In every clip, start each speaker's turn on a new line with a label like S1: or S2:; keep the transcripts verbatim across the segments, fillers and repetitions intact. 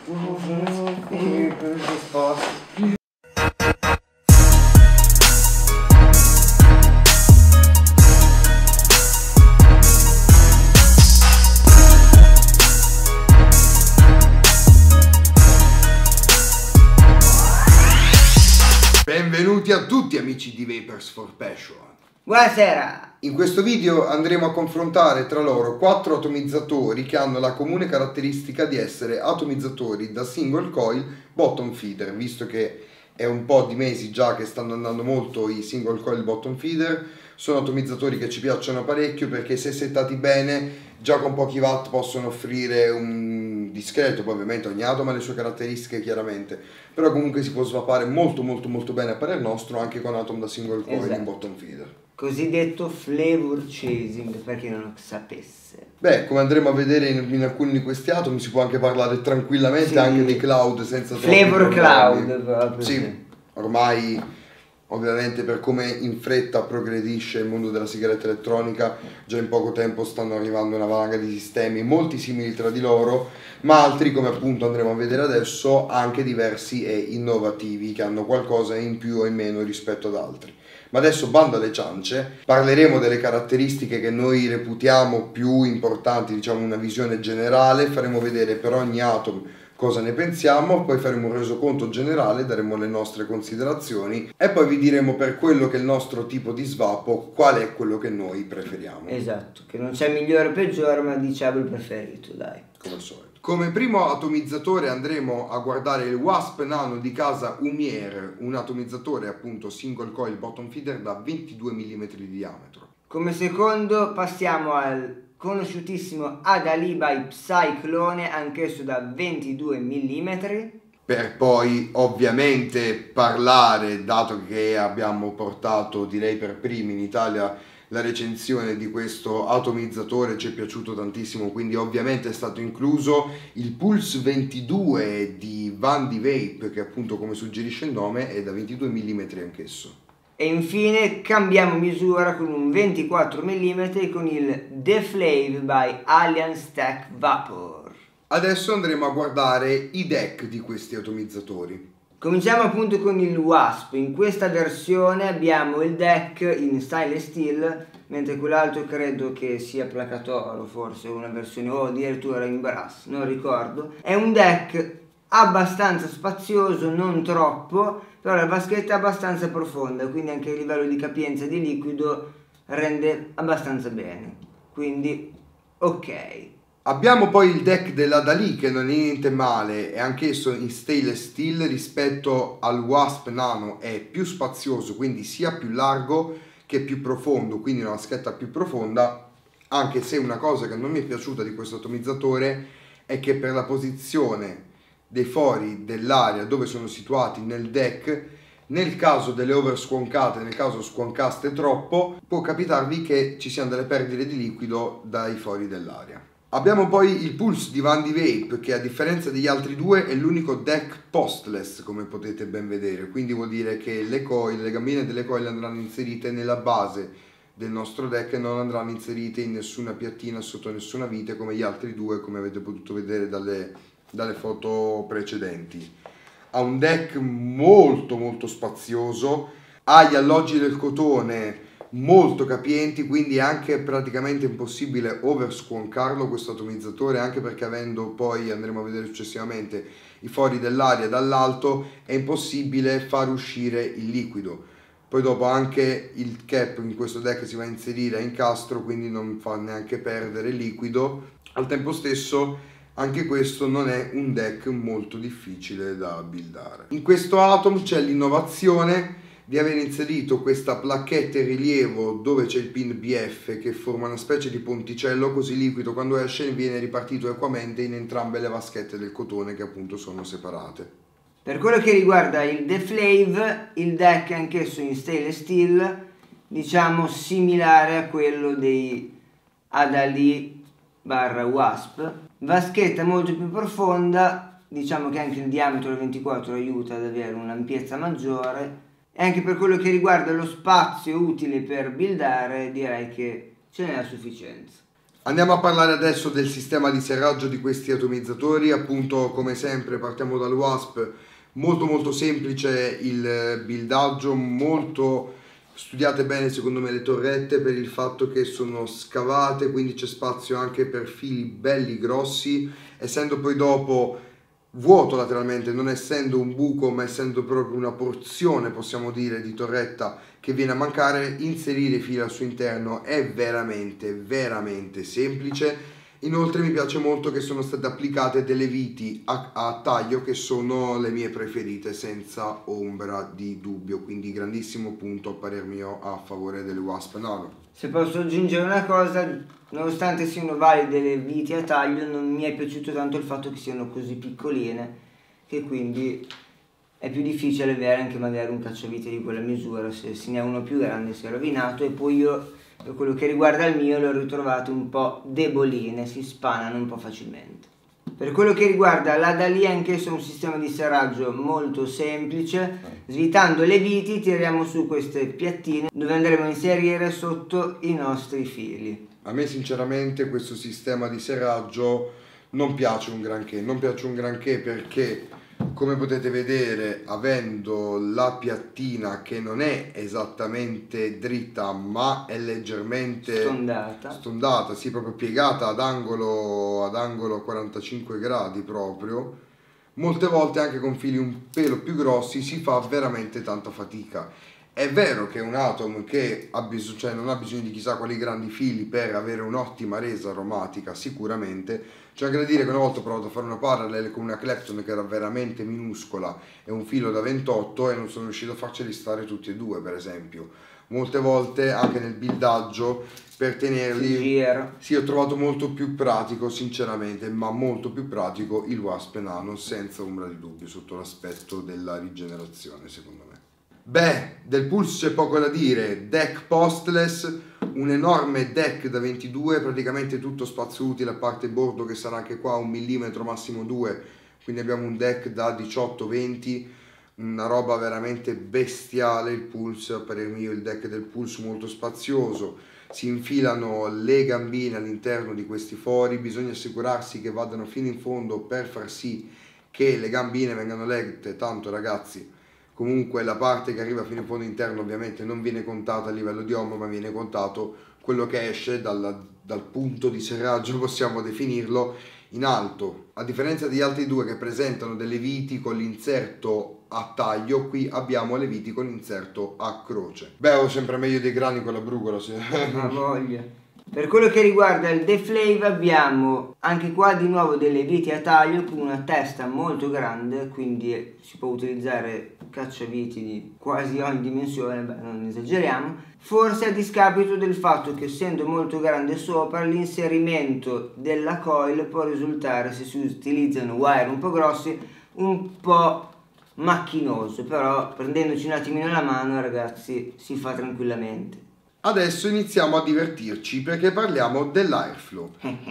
S1: Benvenuti a tutti amici di Vapers for Passion.
S2: Buonasera!
S1: In questo video andremo a confrontare tra loro quattro atomizzatori che hanno la comune caratteristica di essere atomizzatori da single coil bottom feeder, visto che è un po' di mesi già che stanno andando molto i single coil bottom feeder. Sono atomizzatori che ci piacciono parecchio perché se settati bene già con pochi watt possono offrire un discreto, poi ovviamente ogni atomo ha le sue caratteristiche chiaramente, però comunque si può svappare molto molto molto bene a parer nostro anche con atom da single coil
S2: Esatto.
S1: in bottom feeder.
S2: Cosiddetto flavor chasing, per chi non lo sapesse.
S1: Beh, come andremo a vedere in, in alcuni di questi atomi si può anche parlare tranquillamente
S2: Sì.
S1: anche di cloud senza troppi
S2: Flavor
S1: problemi.
S2: cloud proprio.
S1: Sì, ormai ovviamente per come in fretta progredisce il mondo della sigaretta elettronica, già in poco tempo stanno arrivando una valanga di sistemi molti simili tra di loro, ma altri, come appunto andremo a vedere adesso, anche diversi e innovativi, che hanno qualcosa in più o in meno rispetto ad altri. Ma adesso bando alle ciance, parleremo delle caratteristiche che noi reputiamo più importanti, diciamo una visione generale, faremo vedere per ogni atom cosa ne pensiamo, poi faremo un resoconto generale, daremo le nostre considerazioni e poi vi diremo per quello che è il nostro tipo di svapo qual è quello che noi preferiamo.
S2: Esatto, che non c'è migliore o peggiore, ma diciamo il preferito, dai.
S1: Come al solito. Come primo atomizzatore andremo a guardare il Wasp Nano di casa Umier, un atomizzatore appunto single coil bottom feeder da ventidue millimetri di diametro.
S2: Come secondo passiamo al conosciutissimo Adalibai Psyclone, anch'esso da ventidue millimetri.
S1: Per poi ovviamente parlare, dato che abbiamo portato direi per primi in Italia la recensione di questo atomizzatore, ci è piaciuto tantissimo, quindi ovviamente è stato incluso il Pulse ventidue di Vandy Vape, che appunto come suggerisce il nome è da ventidue millimetri anch'esso.
S2: E infine cambiamo misura con un ventiquattro millimetri con il Deflave by Alien Stack Vapor. Adesso
S1: andremo a guardare i deck di questi atomizzatori.
S2: Cominciamo appunto con il Wasp. In questa versione abbiamo il deck in stainless steel, mentre quell'altro credo che sia placatoro, forse una versione o addirittura in brass, non ricordo. È un deck abbastanza spazioso, non troppo, però la vaschetta è abbastanza profonda, quindi anche a livello di capienza di liquido rende abbastanza bene, quindi ok.
S1: Abbiamo poi il deck della Dali, che non è niente male, è anch'esso in stainless steel, rispetto al Wasp Nano è più spazioso, quindi sia più largo che più profondo, quindi una vaschetta più profonda, anche se una cosa che non mi è piaciuta di questo atomizzatore è che per la posizione dei fori dell'aria dove sono situati nel deck, nel caso delle over squoncate, nel caso squoncaste troppo, può capitarvi che ci siano delle perdite di liquido dai fori dell'aria. Abbiamo poi il Pulse di Vandy Vape, che a differenza degli altri due è l'unico deck postless, come potete ben vedere, quindi vuol dire che le coil, le gambine delle coil andranno inserite nella base del nostro deck e non andranno inserite in nessuna piattina sotto nessuna vite come gli altri due, come avete potuto vedere dalle, dalle foto precedenti. Ha un deck molto molto spazioso, ha gli alloggi del cotone molto capienti, quindi è anche praticamente impossibile oversquoncarlo questo atomizzatore, anche perché avendo poi, andremo a vedere successivamente, i fori dell'aria dall'alto è impossibile far uscire il liquido. Poi dopo anche il cap in questo deck si va a inserire a incastro, quindi non fa neanche perdere liquido. Al tempo stesso anche questo non è un deck molto difficile da buildare. In questo atom c'è l'innovazione di aver inserito questa placchetta in rilievo dove c'è il pin B F che forma una specie di ponticello, così il liquido quando esce viene ripartito equamente in entrambe le vaschette del cotone, che appunto sono separate.
S2: Per quello che riguarda il Deflave, il deck è anch'esso in stainless steel, diciamo similare a quello dei Adali barra Wasp. Vaschetta molto più profonda, diciamo che anche il diametro del ventiquattro aiuta ad avere un'ampiezza maggiore. E anche per quello che riguarda lo spazio utile per buildare, direi che ce n'è a sufficienza.
S1: Andiamo a parlare adesso del sistema di serraggio di questi atomizzatori. Appunto, come sempre partiamo dal Wasp, molto molto semplice il buildaggio, molto studiate bene secondo me le torrette per il fatto che sono scavate, quindi c'è spazio anche per fili belli grossi, essendo poi dopo vuoto lateralmente, non essendo un buco ma essendo proprio una porzione, possiamo dire, di torretta che viene a mancare, inserire i fili al suo interno è veramente veramente semplice. Inoltre mi piace molto che sono state applicate delle viti a, a taglio che sono le mie preferite senza ombra di dubbio, quindi grandissimo punto a parer mio a favore del Wasp Nano.
S2: Se posso aggiungere una cosa, nonostante siano valide le viti a taglio, non mi è piaciuto tanto il fatto che siano così piccoline, che quindi è più difficile avere anche magari un cacciavite di quella misura. Se se ne ha uno più grande si è rovinato, e poi io, per quello che riguarda il mio, l'ho ritrovato un po' deboline, si spanano un po' facilmente. Per quello che riguarda la Dalì, anch'esso è un sistema di serraggio molto semplice. Svitando le viti tiriamo su queste piattine dove andremo a inserire sotto i nostri fili.
S1: A me sinceramente questo sistema di serraggio non piace un granché, non piace un granché perché, come potete vedere, avendo la piattina che non è esattamente dritta ma è leggermente
S2: Stondata.
S1: stondata, sì, proprio piegata ad angolo, ad angolo quarantacinque gradi proprio, molte volte anche con fili un pelo più grossi si fa veramente tanta fatica. È vero che è un Atom che ha bisogno, cioè non ha bisogno di chissà quali grandi fili per avere un'ottima resa aromatica, sicuramente. C'è anche da dire che una volta ho provato a fare una parallel con una Clapton che era veramente minuscola e un filo da ventotto e non sono riuscito a farceli stare tutti e due, per esempio. Molte volte anche nel buildaggio per tenerli, sì, ho trovato molto più pratico sinceramente, ma molto più pratico il Wasp Nano, senza ombra di dubbio, sotto l'aspetto della rigenerazione, secondo me. Beh, del Pulse c'è poco da dire. Deck postless, un enorme deck da ventidue, praticamente tutto spazio utile a parte bordo che sarà anche qua un millimetro massimo due, quindi abbiamo un deck da diciotto venti, una roba veramente bestiale il Pulse, a parer mio il deck del Pulse molto spazioso. Si infilano le gambine all'interno di questi fori, bisogna assicurarsi che vadano fino in fondo per far sì che le gambine vengano lette, tanto ragazzi, comunque la parte che arriva fino in fondo interno ovviamente non viene contata a livello di ombra, ma viene contato quello che esce dal, dal punto di serraggio, possiamo definirlo, in alto. A differenza degli altri due che presentano delle viti con l'inserto a taglio, qui abbiamo le viti con l'inserto a croce. Beh, ho sempre meglio dei grani con la brugola, se...
S2: Ma voglia. Per quello che riguarda il Deflave abbiamo anche qua di nuovo delle viti a taglio con una testa molto grande, quindi si può utilizzare cacciaviti di quasi ogni dimensione, beh, non esageriamo, forse a discapito del fatto che, essendo molto grande sopra, l'inserimento della coil può risultare, se si utilizzano wire un po' grossi, un po' macchinoso, però prendendoci un attimino la mano, ragazzi, si fa tranquillamente.
S1: Adesso iniziamo a divertirci perché parliamo dell'Airflow.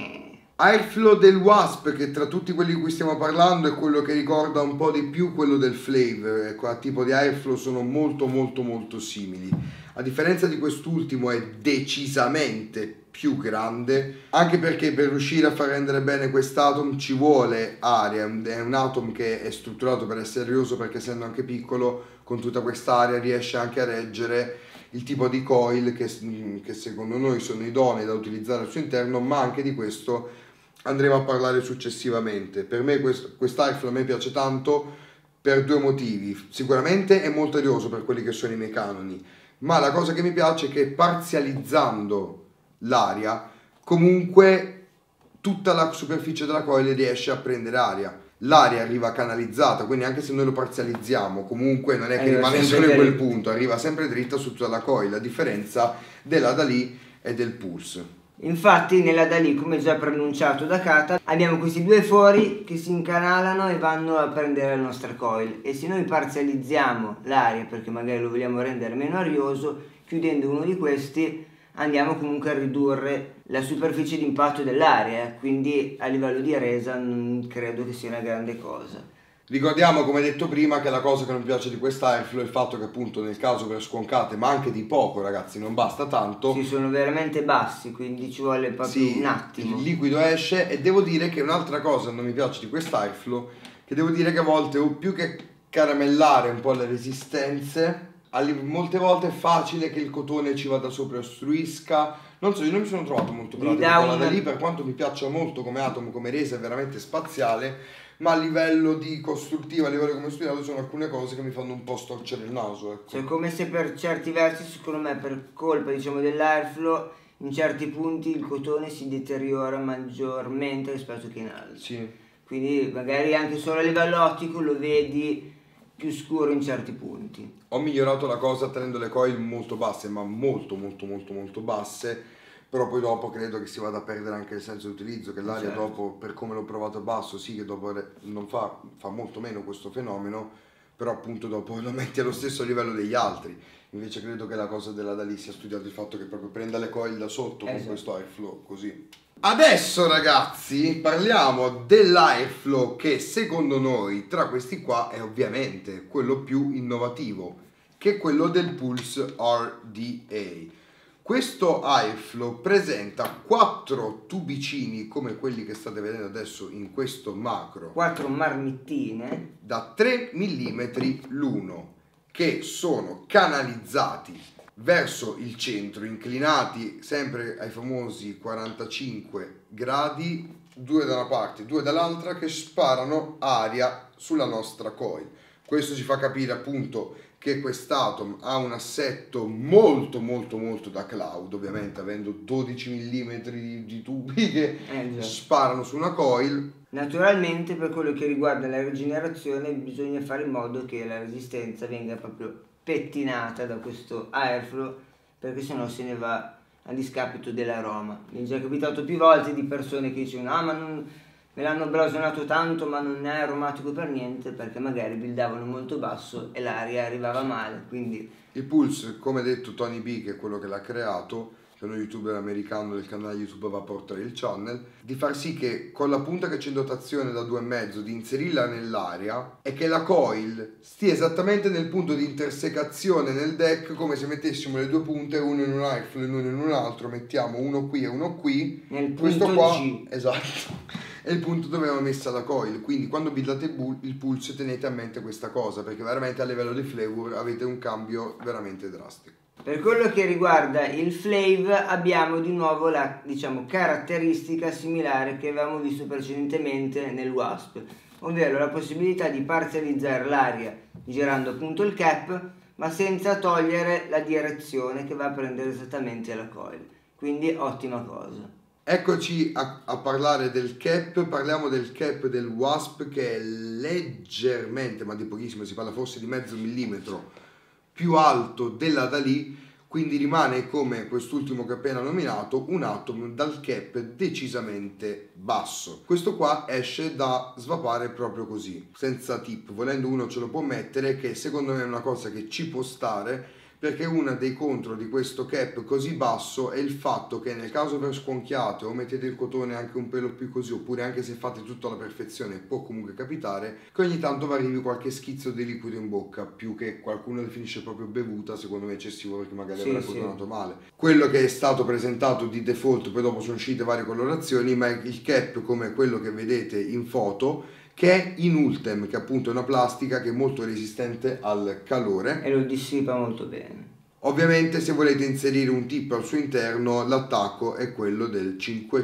S1: Airflow del Wasp, che tra tutti quelli di cui stiamo parlando è quello che ricorda un po' di più quello del Flave. Ecco, a tipo di Airflow sono molto molto molto simili. A differenza di quest'ultimo è decisamente più grande, anche perché per riuscire a far rendere bene quest'atom ci vuole aria. È un atom che è strutturato per essere arioso perché, essendo anche piccolo, con tutta quest'aria riesce anche a reggere il tipo di coil che, che secondo noi sono idonei da utilizzare al suo interno, ma anche di questo andremo a parlare successivamente. Per me quest, quest'Airflow a me piace tanto per due motivi. Sicuramente è molto arioso per quelli che sono i miei canoni, ma la cosa che mi piace è che, parzializzando l'aria, comunque tutta la superficie della coil riesce a prendere aria. L'aria arriva canalizzata, quindi anche se noi lo parzializziamo, comunque non è che arriva rimane solo in quel punto, arriva sempre dritta su tutta la coil, a differenza della Dalì e del Pulse.
S2: Infatti nella Dalì, come già pronunciato da Kata, abbiamo questi due fori che si incanalano e vanno a prendere la nostra coil, e se noi parzializziamo l'aria perché magari lo vogliamo rendere meno arioso, chiudendo uno di questi andiamo comunque a ridurre la superficie di impatto dell'aria, quindi a livello di resa non credo che sia una grande cosa.
S1: Ricordiamo, come detto prima, che la cosa che non mi piace di quest'airflow è il fatto che appunto nel caso per sconcate, ma anche di poco ragazzi, non basta tanto.
S2: Sì, sono veramente bassi, quindi ci vuole proprio
S1: sì,
S2: un attimo.
S1: Il liquido esce, e devo dire che un'altra cosa che non mi piace di quest'airflow, che devo dire che a volte, o più che caramellare un po' le resistenze, molte volte è facile che il cotone ci vada sopra e ostruisca. Non so, io non mi sono trovato molto pratico con la Dalì, per quanto mi piaccia molto come atomo, come resa, è veramente spaziale, ma a livello di costruttiva, a livello come studiato, sono alcune cose che mi fanno un po' storcere il naso, ecco.
S2: Cioè, come se per certi versi, secondo me, per colpa, diciamo, dell'airflow, in certi punti il cotone si deteriora maggiormente rispetto che in altri.
S1: Sì.
S2: Quindi magari anche solo a livello ottico lo vedi più scuro in certi punti.
S1: Ho migliorato la cosa tenendo le coil molto basse, ma molto molto molto molto basse, però poi dopo credo che si vada a perdere anche il senso di utilizzo, che l'aria, certo, dopo, per come l'ho provato a basso, sì che dopo non fa, fa molto meno questo fenomeno, però appunto dopo lo metti allo stesso livello degli altri. Invece credo che la cosa della Dalì sia studiato il fatto che proprio prenda le coil da sotto, esatto, con questo airflow così. Adesso ragazzi parliamo dell'airflow che secondo noi tra questi qua è ovviamente quello più innovativo, che è quello del Pulse R D A. Questo airflow presenta quattro tubicini come quelli che state vedendo adesso in questo macro,
S2: quattro marmittine
S1: da tre millimetri l'uno, che sono canalizzati verso il centro, inclinati sempre ai famosi quarantacinque gradi, due da una parte, due dall'altra, che sparano aria sulla nostra coil. Questo ci fa capire appunto che quest'atom ha un assetto molto molto molto da cloud, ovviamente avendo dodici millimetri di, di tubi che eh, sparano su una coil.
S2: Naturalmente, per quello che riguarda la rigenerazione, bisogna fare in modo che la resistenza venga proprio pettinata da questo airflow, perché sennò se ne va a discapito dell'aroma. Mi è già capitato più volte di persone che dicevano: ah, ma non, me l'hanno blasonato tanto, ma non è aromatico per niente, perché magari buildavano molto basso e l'aria arrivava male. Quindi
S1: il Pulse, come detto Tony B, che è quello che l'ha creato, che è uno youtuber americano del canale YouTube Vapor Trail Channel, di far sì che con la punta che c'è in dotazione da due e mezzo, di inserirla nell'aria, e che la coil stia esattamente nel punto di intersecazione nel deck, come se mettessimo le due punte, uno in un airflow e uno in un altro, mettiamo uno qui e uno qui,
S2: nel
S1: questo
S2: punto
S1: qua,
S2: G.
S1: esatto, è il punto dove abbiamo messa la coil. Quindi quando buildate il Pulse tenete a mente questa cosa, perché veramente a livello di flavor avete un cambio veramente drastico.
S2: Per quello che riguarda il flave, abbiamo di nuovo la, diciamo, caratteristica similare che avevamo visto precedentemente nel Wasp, ovvero la possibilità di parzializzare l'aria girando appunto il cap, ma senza togliere la direzione che va a prendere esattamente la coil. Quindi ottima cosa.
S1: Eccoci a, a parlare del cap. Parliamo del cap del Wasp, che è leggermente, ma di pochissimo, si parla forse di mezzo millimetro più alto della Dalì, quindi rimane, come quest'ultimo che ho appena nominato, un atom dal cap decisamente basso. Questo qua esce da svapare proprio così, senza tip. Volendo uno ce lo può mettere, che secondo me è una cosa che ci può stare, perché uno dei contro di questo cap così basso è il fatto che nel caso per sconchiate o mettete il cotone anche un pelo più così, oppure anche se fate tutto alla perfezione, può comunque capitare che ogni tanto vi arrivi qualche schizzo di liquido in bocca, più che qualcuno definisce proprio bevuta, secondo me eccessivo, perché magari sì, avrà sì. cotonato male. Quello che è stato presentato di default, poi dopo sono uscite varie colorazioni, ma il cap come quello che vedete in foto, che è in Ultem, che appunto è una plastica che è molto resistente al calore
S2: e lo dissipa molto bene.
S1: Ovviamente se volete inserire un tip al suo interno, l'attacco è quello del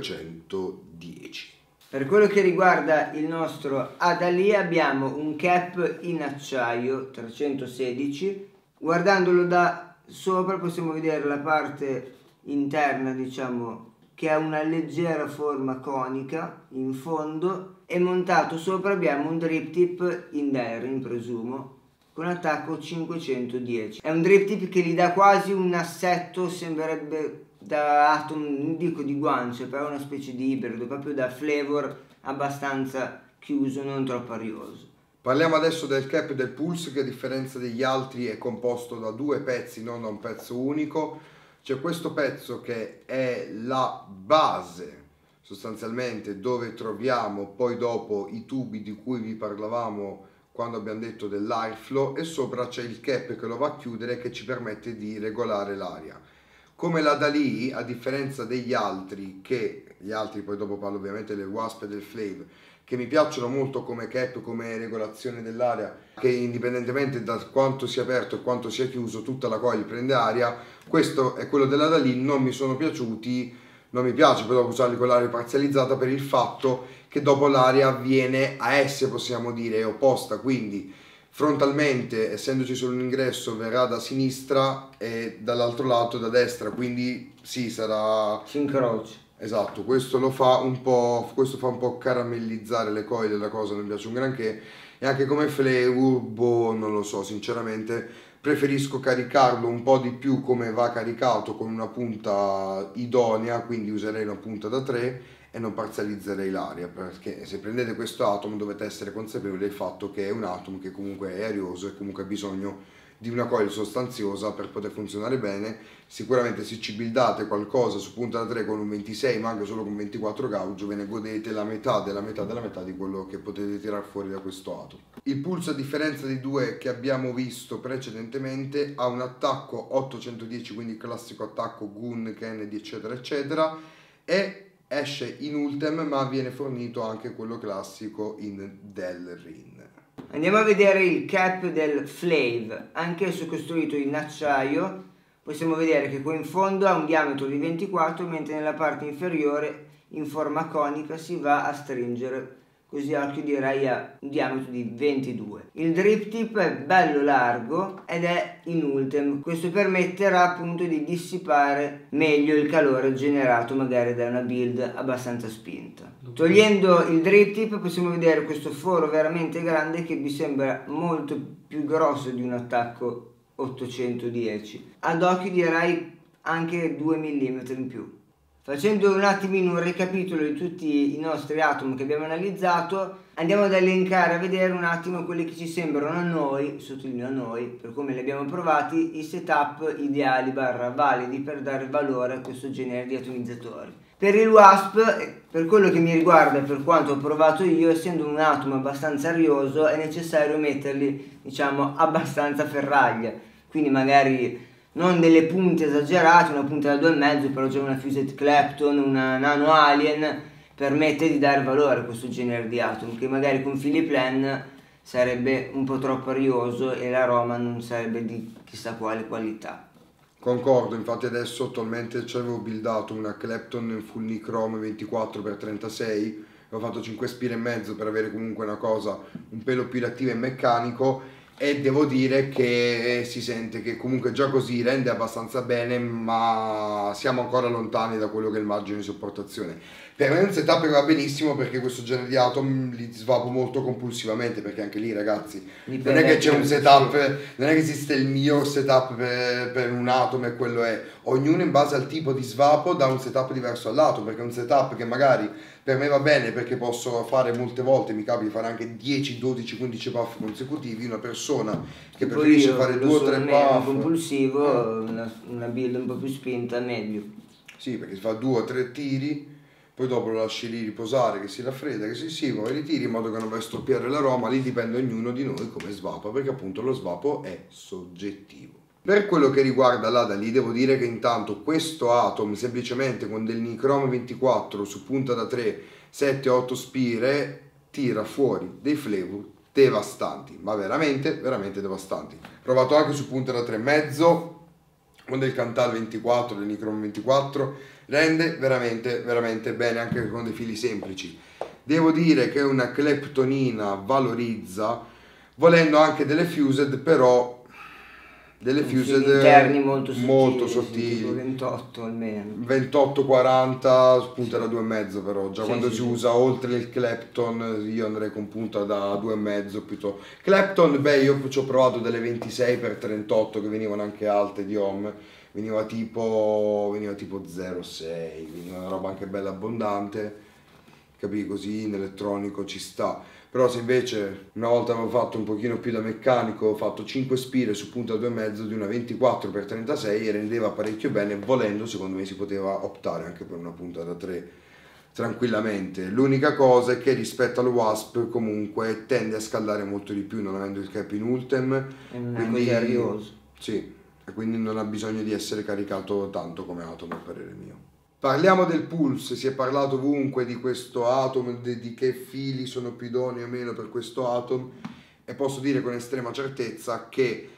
S1: cinquecentodieci.
S2: Per quello che riguarda il nostro Adali abbiamo un cap in acciaio trecentosedici. Guardandolo da sopra possiamo vedere la parte interna, diciamo, che ha una leggera forma conica in fondo, e montato sopra abbiamo un drip tip in Daring, presumo, con attacco cinquecentodieci. È un drip tip che gli dà quasi un assetto, sembrerebbe da atom, non dico di guance, però una specie di ibrido, proprio da flavor abbastanza chiuso, non troppo arioso.
S1: Parliamo adesso del cap del Pulse, che a differenza degli altri è composto da due pezzi, non da un pezzo unico. C'è questo pezzo che è la base, sostanzialmente dove troviamo poi dopo i tubi di cui vi parlavamo quando abbiamo detto dell'airflow, e sopra c'è il cap che lo va a chiudere, che ci permette di regolare l'aria. Come la Dalì, a differenza degli altri, che gli altri poi dopo parlo ovviamente del Wasp e del Flave, che mi piacciono molto come cap, come regolazione dell'aria, che indipendentemente da quanto sia aperto e quanto sia chiuso tutta la coil prende aria, questo è quello della Dalì, non mi sono piaciuti, non mi piace però usarli con l'aria parzializzata per il fatto che dopo l'aria viene a S, possiamo dire, è opposta, quindi frontalmente, essendoci solo un ingresso, verrà da sinistra e dall'altro lato da destra, quindi sì, sarà...
S2: si incrocia.
S1: Esatto, questo lo fa un po', questo fa un po' caramellizzare le coil della cosa, non mi piace un granché, e anche come flavor, boh, non lo so, sinceramente preferisco caricarlo un po' di più come va caricato, con una punta idonea, quindi userei una punta da tre e non parzializzerei l'aria, perché se prendete questo Atom dovete essere consapevoli del fatto che è un Atom che comunque è arioso e comunque ha bisogno di una coil sostanziosa per poter funzionare bene. Sicuramente se ci buildate qualcosa su punta da tre con un ventisei ma anche solo con ventiquattro gauge, ve ne godete la metà della metà della metà di quello che potete tirar fuori da questo Atom. Il Pulse, a differenza dei due che abbiamo visto precedentemente, ha un attacco ottocentodieci, quindi il classico attacco Gun, Kennedy eccetera eccetera, e esce in Ultem, ma viene fornito anche quello classico in Delrin.
S2: Andiamo a vedere il cap del Flave, anch'esso costruito in acciaio. Possiamo vedere che qui in fondo ha un diametro di ventiquattro, mentre nella parte inferiore in forma conica si va a stringere, così occhio direi ha un diametro di ventidue. Il drip tip è bello largo ed è in Ultem, questo permetterà appunto di dissipare meglio il calore generato magari da una build abbastanza spinta. Togliendo il drip tip possiamo vedere questo foro veramente grande che mi sembra molto più grosso di un attacco ottocentodieci, ad occhio direi anche due millimetri in più. Facendo un attimino un ricapitolo di tutti i nostri Atom che abbiamo analizzato, andiamo ad elencare, a vedere un attimo quelli che ci sembrano a noi, sottolineo a noi, per come li abbiamo provati, i setup ideali barra validi per dare valore a questo genere di atomizzatori. Per il Wasp, per quello che mi riguarda e per quanto ho provato io, essendo un Atom abbastanza arioso, è necessario metterli, diciamo, abbastanza a ferraglia, quindi magari non delle punte esagerate, una punta da due e mezzo, però già una Fused Clapton, una Nano Alien, permette di dare valore a questo genere di Atom, che magari con Philip Len sarebbe un po' troppo arioso e l'aroma non sarebbe di chissà quale qualità.
S1: Concordo, infatti adesso attualmente ci avevo buildato una Clapton Full Nichrome ventiquattro per trentasei, ho fatto cinque spire e mezzo per avere comunque una cosa un pelo più reattiva e meccanico, e devo dire che si sente che comunque già così rende abbastanza bene, ma siamo ancora lontani da quello che è il margine di sopportazione. Per me è un setup che va benissimo, perché questo genere di Atom li svapo molto compulsivamente, perché anche lì ragazzi non è che c'è un setup, non è che esiste il mio setup per, per un Atom e quello è, ognuno in base al tipo di svapo dà un setup diverso all'Atom, perché è un setup che magari per me va bene perché posso fare molte volte, mi capita di fare anche dieci, dodici, quindici puff consecutivi. Una persona che
S2: Tipo
S1: preferisce
S2: io,
S1: fare due o tre puff
S2: compulsivo, una, una build un po' più spinta, meglio.
S1: Sì, perché si fa due o tre tiri, poi dopo lo lasci lì riposare, che si raffredda, che si si poi ritiri in modo che non vai a stoppiare l'aroma. Lì dipende ognuno di noi come svapa, perché appunto lo svapo è soggettivo. Per quello che riguarda la Dalì, devo dire che intanto questo Atom semplicemente con del Nichrome ventiquattro su punta da tre, sette otto spire tira fuori dei flavor devastanti, ma veramente veramente devastanti. Provato anche su punta da tre e mezzo con del Cantal ventiquattro, del Nichrome ventiquattro, rende veramente veramente bene anche con dei fili semplici. Devo dire che una Claptonina valorizza, volendo anche delle Fused, però delle Fused
S2: interni molto sottili,
S1: molto sottili,
S2: tipo ventotto almeno,
S1: ventotto quaranta, punta da due e mezzo, però già
S2: sì,
S1: quando
S2: sì,
S1: si
S2: sì.
S1: usa oltre il Clapton io andrei con punta da due e mezzo piuttosto. Clapton, beh, io ci ho provato delle ventisei per trentotto che venivano anche alte di ohm, veniva tipo veniva tipo zero virgola sei, veniva una roba anche bella abbondante, capì? Così in elettronico ci sta. Però se invece una volta avevo fatto un pochino più da meccanico, ho fatto cinque spire su punta due e mezzo di una ventiquattro per trentasei e rendeva parecchio bene, volendo secondo me si poteva optare anche per una punta da tre tranquillamente. L'unica cosa è che rispetto al Wasp comunque tende a scaldare molto di più, non avendo il cap in ultem,
S2: E non è
S1: quindi
S2: così arioso.
S1: sì, e quindi non ha bisogno di essere caricato tanto come Atom, a parere mio. Parliamo del Pulse, si è parlato ovunque di questo Atom, di, di che fili sono più idonei o meno per questo Atom, e posso dire con estrema certezza che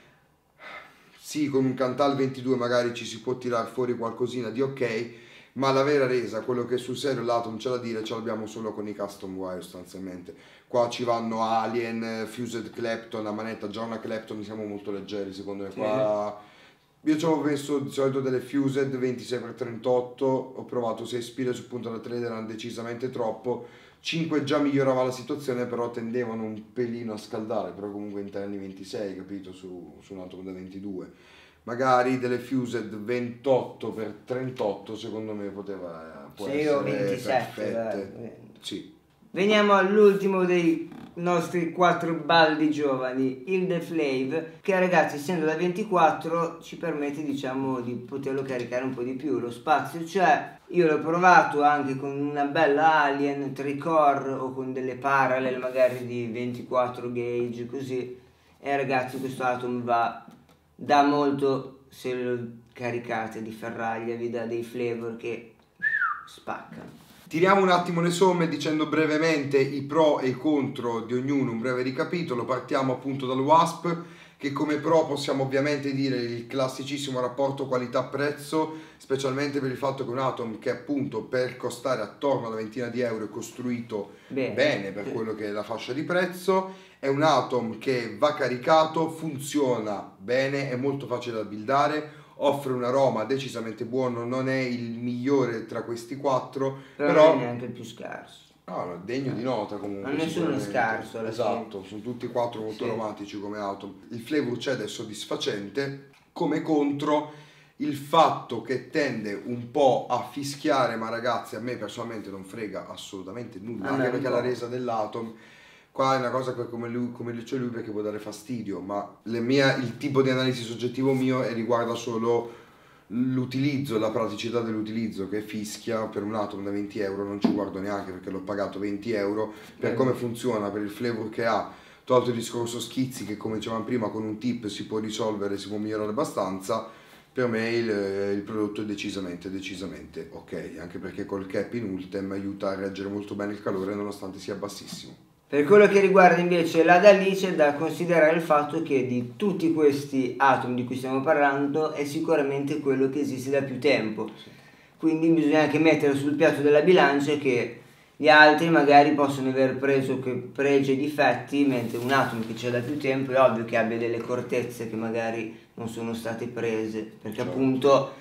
S1: sì, con un Cantal ventidue magari ci si può tirare fuori qualcosina di ok, ma la vera resa, quello che sul serio l'Atom c'è da dire, ce l'abbiamo solo con i custom wire sostanzialmente. Qua ci vanno Alien, Fused Clapton, a manetta, già una Clapton siamo molto leggeri secondo me. Sì. Qua io ci avevo messo di solito delle Fused ventisei per trentotto, ho provato sei spire su punta da tre, erano decisamente troppo. cinque già migliorava la situazione, però tendevano un pelino a scaldare, però comunque interni ventisei, capito, su, su un Atom da ventidue. Magari delle Fused ventotto per trentotto secondo me poteva può
S2: sì,
S1: essere
S2: ventisette,
S1: perfette.
S2: Dai.
S1: Sì.
S2: Veniamo all'ultimo dei nostri quattro baldi giovani, il The Flave, che ragazzi essendo da ventiquattro ci permette diciamo di poterlo caricare un po' di più, lo spazio c'è. Io l'ho provato anche con una bella Alien tricore o con delle parallel magari di ventiquattro gauge così, e ragazzi questo Atom va da molto se lo caricate di ferraglia, vi dà dei flavor che spaccano.
S1: Tiriamo un attimo le somme dicendo brevemente i pro e i contro di ognuno, un breve ricapitolo. Partiamo appunto dal Wasp, che come pro possiamo ovviamente dire il classicissimo rapporto qualità-prezzo, specialmente per il fatto che un Atom che appunto per costare attorno alla ventina di euro è costruito bene, bene per quello che è la fascia di prezzo, è un Atom che va caricato, funziona bene, è molto facile da buildare, offre un aroma decisamente buono, non è il migliore tra questi quattro,
S2: però,
S1: però
S2: non è neanche il più scarso.
S1: No, degno di nota comunque.
S2: Non nessuno è scarso alla
S1: esatto,
S2: fine.
S1: sono tutti e quattro molto
S2: sì.
S1: aromatici come Atom. Il flavor c'è ed è soddisfacente. Come contro il fatto che tende un po' a fischiare, ma ragazzi a me personalmente non frega assolutamente nulla, anche perché la resa dell'Atom qua è una cosa che come lui, come dice lui, perché può dare fastidio, ma le mie, il tipo di analisi soggettivo mio è riguarda solo l'utilizzo, la praticità dell'utilizzo, che fischia. Per un Atom da venti euro non ci guardo neanche perché l'ho pagato venti euro, per come funziona, per il flavor che ha, tolto il discorso schizzi che come dicevamo prima con un tip si può risolvere, si può migliorare abbastanza. Per me il, il prodotto è decisamente decisamente ok, anche perché col cap in ultem aiuta a reggere molto bene il calore nonostante sia bassissimo.
S2: Per quello che riguarda invece la Dalì c'è da considerare il fatto che di tutti questi Atom di cui stiamo parlando è sicuramente quello che esiste da più tempo, sì. Quindi bisogna anche mettere sul piatto della bilancia che gli altri magari possono aver preso che pregi e difetti, mentre un Atom che c'è da più tempo è ovvio che abbia delle cortezze che magari non sono state prese, perché certo. appunto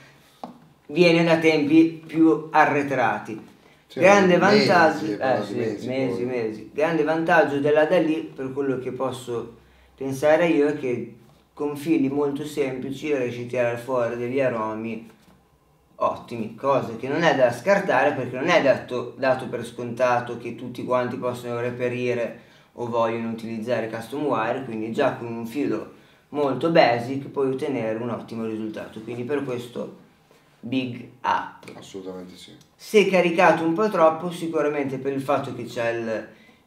S2: viene da tempi più arretrati. Cioè, grande vantaggio, mesi, eh, sì, mesi, mesi, mesi. Grande vantaggio della Dalì, per quello che posso pensare io, è che con fili molto semplici riesci a tirare fuori degli aromi ottimi, cose che non è da scartare perché non è dato, dato per scontato che tutti quanti possono reperire o vogliono utilizzare custom wire, quindi già con un filo molto basic puoi ottenere un ottimo risultato, quindi per questo big up.
S1: Assolutamente sì.
S2: Se caricato un po' troppo, sicuramente per il fatto che c'è il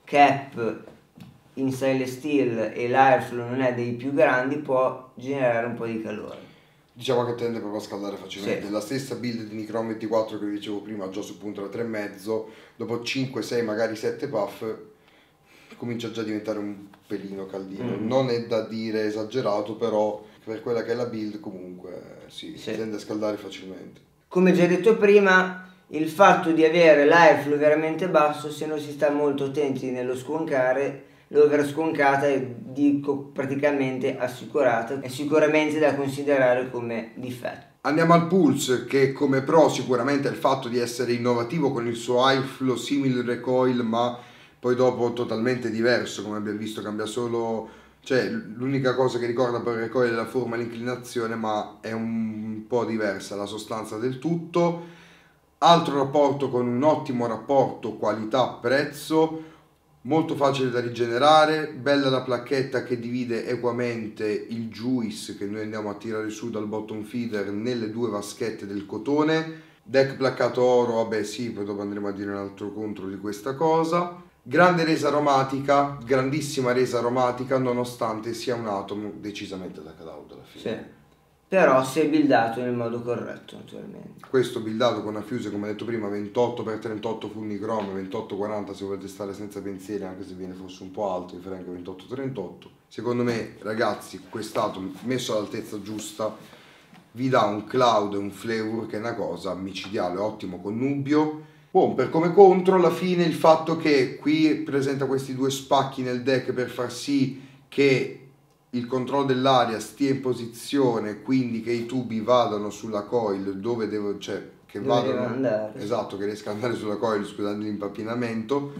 S2: cap in stainless steel e l'airflow non è dei più grandi, può generare un po' di calore.
S1: Diciamo che tende proprio a scaldare facilmente.
S2: Sì.
S1: La stessa build di Nicron ventiquattro che vi dicevo prima, già su punto da tre virgola cinque, dopo cinque, sei, magari sette puff comincia già a diventare un pelino caldino. Mm. Non è da dire esagerato, però per quella che è la build comunque sì, sì. tende a scaldare facilmente.
S2: Come già detto prima, il fatto di avere l'airflow veramente basso, se non si sta molto attenti nello sconcare, l'over sconcata è dico praticamente assicurata, è sicuramente da considerare come difetto.
S1: Andiamo al Pulse, che come pro sicuramente è il fatto di essere innovativo con il suo airflow simile recoil, ma poi dopo totalmente diverso, come abbiamo visto cambia solo, cioè l'unica cosa che ricorda per il recoil è la forma e l'inclinazione, ma è un po' diversa la sostanza del tutto. Altro rapporto con un ottimo rapporto qualità-prezzo, molto facile da rigenerare, bella la placchetta che divide equamente il juice che noi andiamo a tirare su dal bottom feeder nelle due vaschette del cotone, Deck placcato oro, vabbè sì, poi dopo andremo a dire un altro contro di questa cosa. Grande resa aromatica, grandissima resa aromatica, nonostante sia un Atom decisamente da Cloud alla fine.
S2: Sì. Però se buildato nel modo corretto, naturalmente.
S1: Questo buildato con una fuse, come detto prima, ventotto per trentotto Fulnichrome, ventotto quaranta se volete stare senza pensieri, anche se viene fosse un po' alto, vi farei anche ventotto trentotto. Secondo me, ragazzi, quest'Atom messo all'altezza giusta vi dà un Cloud e un flavor che è una cosa micidiale, ottimo connubio. Buon, per come contro, alla fine il fatto che qui presenta questi due spacchi nel deck per far sì che il controllo dell'aria stia in posizione, quindi che i tubi vadano sulla coil dove devo, cioè che
S2: dove
S1: vadano,
S2: andare.
S1: esatto, che riesca ad andare sulla coil, scusate l'impappinamento.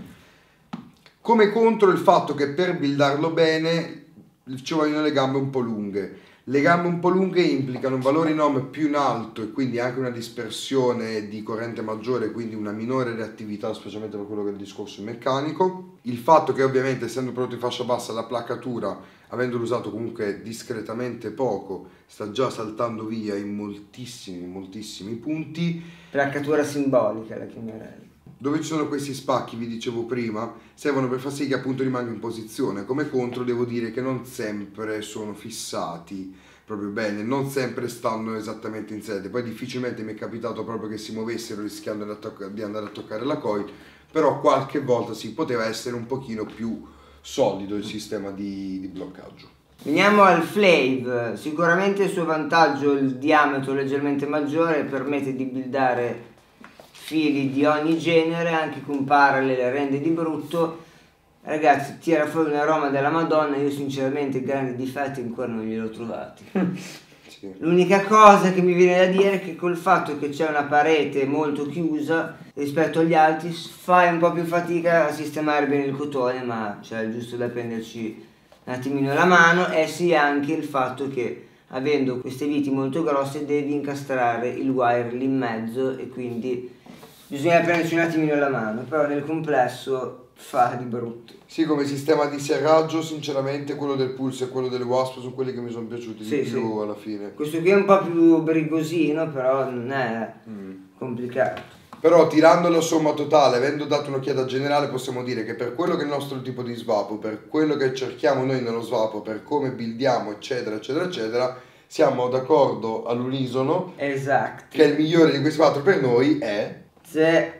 S1: Come contro il fatto che per buildarlo bene ci vogliono le gambe un po' lunghe. Le gambe un po' lunghe implicano un valore in ohm più in alto e quindi anche una dispersione di corrente maggiore, quindi una minore reattività, specialmente per quello che è il discorso meccanico. Il fatto che ovviamente, essendo prodotto in fascia bassa, la placcatura, avendolo usato comunque discretamente poco, sta già saltando via in moltissimi, moltissimi punti.
S2: Placcatura simbolica la chiamerei.
S1: Dove ci sono questi spacchi, vi dicevo prima, servono per far sì che appunto rimanga in posizione. Come contro devo dire che non sempre sono fissati proprio bene, non sempre stanno esattamente in sede. Poi difficilmente mi è capitato proprio che si muovessero rischiando di andare a toccare la coil, però qualche volta sì, poteva essere un pochino più solido il sistema di, di bloccaggio.
S2: Veniamo al Flave. Sicuramente il suo vantaggio, il diametro leggermente maggiore, permette di buildare fili di ogni genere, anche con parallel rende di brutto. Ragazzi, tira fuori un aroma della Madonna. Io sinceramente grandi difetti ancora non gliel'ho trovati. Sì. L'unica cosa che mi viene da dire è che col fatto che c'è una parete molto chiusa rispetto agli altri fai un po' più fatica a sistemare bene il cotone, ma c'è giusto da prenderci un attimino la mano. E sì, anche il fatto che avendo queste viti molto grosse devi incastrare il wire lì in mezzo e quindi bisogna prenderci un attimino la mano, però nel complesso fa di brutto.
S1: Sì, come sistema di serraggio sinceramente quello del Pulse e quello del Wasp sono quelli che mi sono piaciuti
S2: sì,
S1: di più
S2: sì.
S1: alla fine.
S2: Questo qui è un po' più brigosino, però non è mm. complicato.
S1: Però tirando la somma totale, avendo dato un'occhiata generale, possiamo dire che per quello che è il nostro tipo di svapo, per quello che cerchiamo noi nello svapo, per come buildiamo eccetera eccetera eccetera, siamo d'accordo all'unisono.
S2: Esatto.
S1: Che il migliore di questi quattro per noi è
S2: The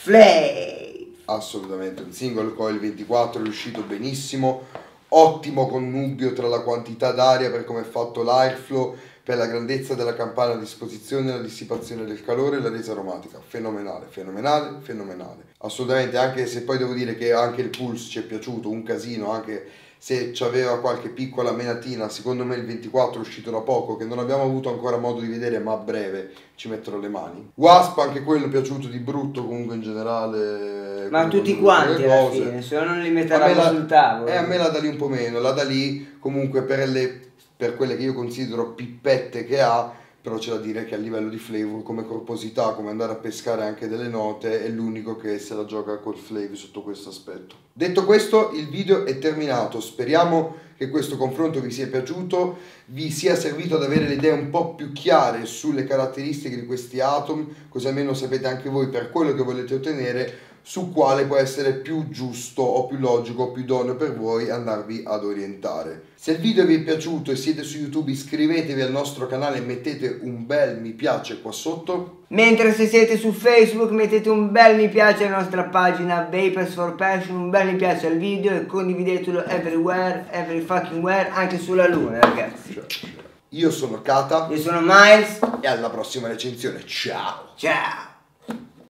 S2: Flave.
S1: Assolutamente, un single coil ventiquattro è riuscito benissimo, ottimo connubio tra la quantità d'aria per come è fatto l'airflow, per la grandezza della campana a disposizione, la dissipazione del calore e la resa aromatica, fenomenale, fenomenale, fenomenale. Assolutamente, anche se poi devo dire che anche il Pulse ci è piaciuto un casino, anche se c'aveva qualche piccola menatina, secondo me il ventiquattro è uscito da poco, che non abbiamo avuto ancora modo di vedere, ma a breve ci metterò le mani. Wasp, anche quello è piaciuto di brutto comunque in generale.
S2: Ma tutti quanti alla fine, se no non li metteranno sul tavolo.
S1: E eh, a me la da lì un po' meno, la da lì comunque per, le, per quelle che io considero pippette che ha, però c'è da dire che a livello di flavor, come corposità, come andare a pescare anche delle note, è l'unico che se la gioca col flavor sotto questo aspetto. Detto questo, il video è terminato, speriamo che questo confronto vi sia piaciuto, vi sia servito ad avere le idee un po' più chiare sulle caratteristiche di questi Atom, così almeno sapete anche voi per quello che volete ottenere, su quale può essere più giusto o più logico o più idoneo per voi andarvi ad orientare. Se il video vi è piaciuto e siete su YouTube, iscrivetevi al nostro canale e mettete un bel mi piace qua sotto.
S2: Mentre se siete su Facebook mettete un bel mi piace alla nostra pagina Vapers for Passion, un bel mi piace al video e condividetelo everywhere, every fucking where, anche sulla luna ragazzi.
S1: Io sono Kata.
S2: Io sono Miles.
S1: E alla prossima recensione. Ciao.
S2: Ciao.